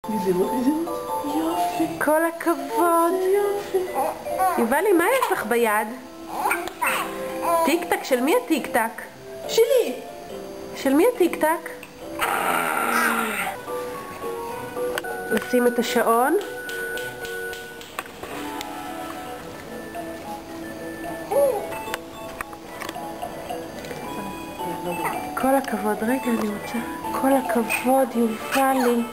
יופי. כל הכבוד. יופי. יובלי, מה יש לך ביד? טיק טק, של מי הטיק טק? שלי. של מי הטיק טק? לשים את השעון. כל הכבוד, רגע אני רוצה. כל הכבוד, יובלי.